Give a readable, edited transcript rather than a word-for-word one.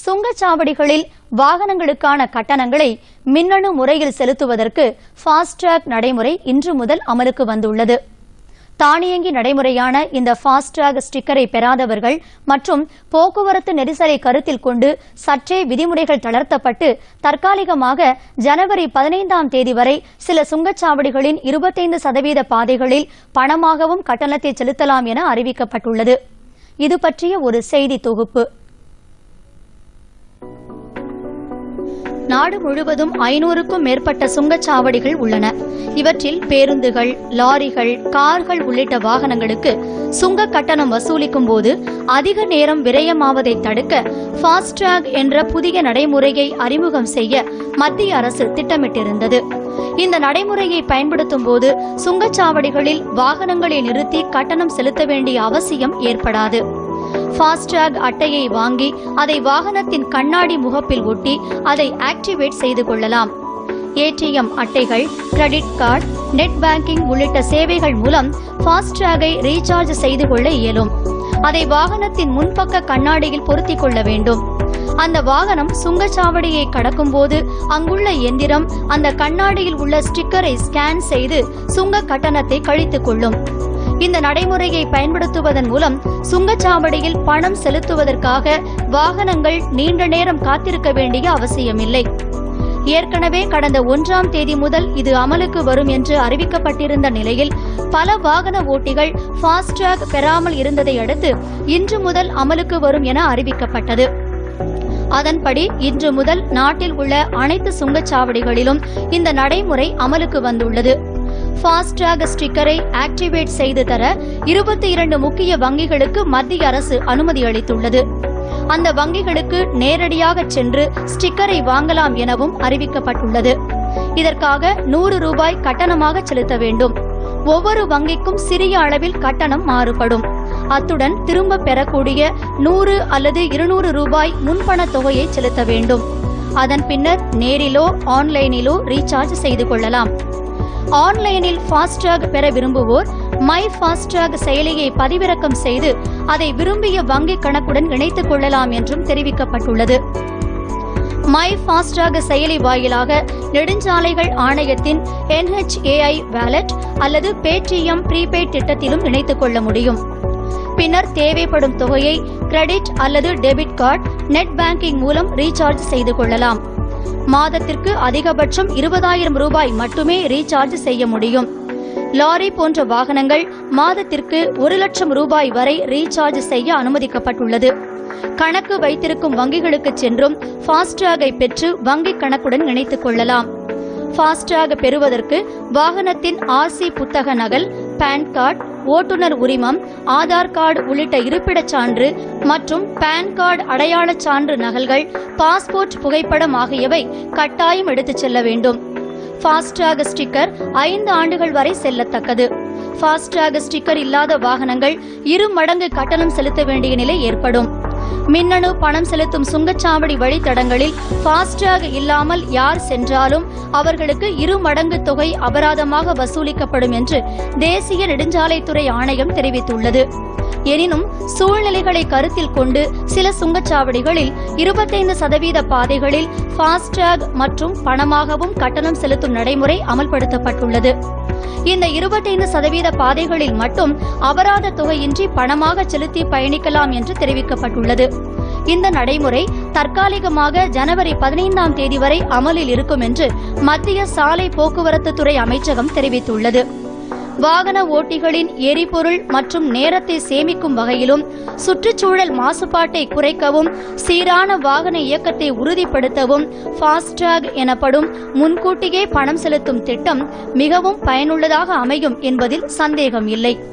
சுங்கச்சாவடிகளில் வாகனங்களுக்கான கட்டணங்களை மின்னணு முறையில் செலுத்துவதற்கு ஃபாஸ்டேக் நடைமுறை இன்று முதல் அமலுக்கு வந்துள்ளது. தானியங்கி நடைமுறையான இந்த ஃபாஸ்டேக் ஸ்டிக்கரை பெறாதவர்கள் மற்றும் போக்குவரத்து நெரிசலை கருத்தில் கொண்டு சற்றே விதிமுறைகள் தளர்த்தப்பட்டு தற்காலிகமாக ஜனவரி 15ஆம் தேதி வரை சில சுங்கச்சாவடிகளின் 25% பாதைகளில் பணமாகவும் கட்டணத்தை செலுத்தலாம் என அறிவிக்கப்பட்டுள்ளது. இது பற்றிய ஒரு செய்தி தொகுப்பு. நாடு முழுவதும் 500க்கும் மேற்பட்ட சுங்கச்சாவடிகள் உள்ளன. இவற்றில் பேருந்துகள், லாரிகள், கார்கள் உள்ளிட்ட வாகனங்களுக்கு சுங்க கட்டணம் வசூலிக்கும் போது அதிக நேரம் விரயமாவதை தடுக்க ஃபாஸ்டேக் என்ற புதிய நடைமுறையை அறிமுகம் செய்ய மத்திய அரசு திட்டமிட்டிருந்தது. இந்த நடைமுறையை பயன்படுத்தும் போது சுங்கச்சாவடிகளில் வாகனங்களை நிறுத்தி கட்டணம் செலுத்த வேண்டிய அவசியம் ஏற்படாது. ஃபாஸ்டேக் அட்டையை வாங்கி அதை வாகனத்தின் கண்ணாடி முகப்பில் ஒட்டி அதை ஆக்டிவேட் செய்து கொள்ளலாம். ஏடிஎம் அட்டைகள், கிரெடிட் கார்டு, நெட் பேங்கிங் உள்ளிட்ட சேவைகள் மூலம் ஃபாஸ்டேகை ரீசார்ஜ் செய்து கொள்ள இயலும். அதை வாகனத்தின் முன்பக்க கண்ணாடியில் பொருத்திக் கொள்ள வேண்டும். அந்த வாகனம் சுங்கச்சாவடியை கடக்கும் போது அங்குள்ள எந்திரம் அந்த கண்ணாடியில் உள்ள ஸ்டிக்கரை ஸ்கேன் செய்து சுங்க கட்டணத்தை கழித்துக் கொள்ளும். இந்த நடைமுறையை பயன்படுத்துவதன் மூலம் சுங்கச்சாவடியில் பணம் செலுத்துவதற்காக வாகனங்கள் நீண்ட நேரம் காத்திருக்க வேண்டிய அவசியமில்லை. ஏற்கனவே கடந்த 1ஆம் தேதி முதல் இது அமலுக்கு வரும் என்று அறிவிக்கப்பட்டிருந்த நிலையில் பல வாகன ஓட்டிகள் ஃபாஸ்டேக் பெறாமல் இருந்ததை அடுத்து இன்று முதல் அமலுக்கு வரும் என அறிவிக்கப்பட்டது. அதன்படி இன்று முதல் நாட்டில் உள்ள அனைத்து சுங்கச்சாவடிகளிலும் இந்த நடைமுறை அமலுக்கு வந்துள்ளது. ஃபாஸ்டேக் ஸ்டிக்கரை ஆக்டிவேட் செய்து தர 22 முக்கிய வங்கிகளுக்கு மத்திய அரசு அனுமதி அளித்துள்ளது. அந்த வங்கிகளுக்கு நேரடியாக சென்று ஸ்டிக்கரை வாங்கலாம் எனவும் அறிவிக்கப்பட்டுள்ளது. இதற்காக 100 ரூபாய் கட்டணமாக செலுத்த வேண்டும். ஒவ்வொரு வங்கிக்கும் சிறிய அளவில் கட்டணம் மாறுபடும். அத்துடன் திரும்ப பெறக்கூடிய 100 அல்லது 200 ரூபாய் முன்பண தொகையை செலுத்த வேண்டும். அதன் பின்னர் நேரிலோ ஆன்லைனிலோ ரீசார்ஜ் செய்து கொள்ளலாம். ஆன்லைனில் ஃபாஸ்டேக் பெற விரும்புவோர் மை ஃபாஸ்டேக் செயலியை பதிவிறக்கம் செய்து அதை விரும்பிய வங்கி கணக்குடன் இணைத்துக் கொள்ளலாம் என்றும் தெரிவிக்கப்பட்டுள்ளது. மை ஃபாஸ்டேக் செயலி வாயிலாக நெடுஞ்சாலைகள் ஆணையத்தின் NHAI வாலெட் அல்லது பேடிஎம் ப்ரீபெய்ட் திட்டத்திலும் இணைத்துக் கொள்ள முடியும். பின்னர் தேவைப்படும் தொகையை கிரெடிட் அல்லது டெபிட் கார்டு, நெட் பேங்கிங் மூலம் ரீசார்ஜ் செய்து கொள்ளலாம். மாதத்திற்கு அதிகபட்சம் 20,000 ரூபாய் மட்டுமே ரீசார்ஜ் செய்ய முடியும். லாரி போன்ற வாகனங்கள் மாதத்திற்கு 1 லட்சம் ரூபாய் வரை ரீசார்ஜ் செய்ய அனுமதிக்கப்பட்டுள்ளது. கணக்கு வைத்திருக்கும் வங்கிகளுக்கு சென்றும் ஃபாஸ்டேகை பெற்று வங்கி கணக்குடன் இணைத்துக் கொள்ளலாம். ஃபாஸ்டேக் பெறுவதற்கு வாகனத்தின் RC புத்தக நகல், பான் கார்டு, ஓட்டுநர் உரிமம், ஆதார் கார்டு உள்ளிட்ட இருப்பிடச் சான்று மற்றும் பான் கார்டு அடையாளச் சான்று நகல்கள், பாஸ்போர்ட் புகைப்படம் ஆகியவை கட்டாயம் எடுத்துச் செல்ல வேண்டும். ஃபாஸ்டேக் ஸ்டிக்கர் 5 ஆண்டுகள் வரை செல்லத்தக்கது. ஃபாஸ்டேக் ஸ்டிக்கர் இல்லாத வாகனங்கள் 2 மடங்கு கட்டணம் செலுத்த வேண்டிய நிலை ஏற்படும். மின்னணு பணம் செலுத்தும் சுங்கச்சாவடி வழித்தடங்களில் ஃபாஸ்டேக் இல்லாமல் யார் சென்றாலும் அவர்களுக்கு 2 மடங்கு தொகை அபராதமாக வசூலிக்கப்படும் என்று தேசிய நெடுஞ்சாலைத்துறை ஆணையம் தெரிவித்துள்ளது. எனினும் சூழ்நிலைகளை கருத்தில் கொண்டு சில சுங்கச்சாவடிகளில் 25% பாதைகளில் ஃபாஸ்டேக் மற்றும் பணமாகவும் கட்டணம் செலுத்தும் நடைமுறை அமல்படுத்தப்பட்டுள்ளது. இந்த 25% பாதைகளில் மட்டும் அபராத தொகையின்றி பணமாக செலுத்தி பயணிக்கலாம் என்று தெரிவிக்கப்பட்டுள்ளது. இந்த நடைமுறை தற்காலிகமாக ஜனவரி 15ஆம் தேதி வரை அமலில் இருக்கும் என்று மத்திய சாலை போக்குவரத்து துறை அமைச்சகம் தெரிவித்துள்ளது. வாகன ஓட்டிகளின் எரிபொருள் மற்றும் நேரத்தை சேமிக்கும் வகையிலும் சுற்றுச்சூழல் மாசுபாட்டை குறைக்கவும் சீரான வாகன இயக்கத்தை உறுதிப்படுத்தவும் ஃபாஸ்டேக் எனப்படும் முன்கூட்டியே பணம் செலுத்தும் திட்டம் மிகவும் பயனுள்ளதாக அமையும் என்பதில் சந்தேகம் இல்லை.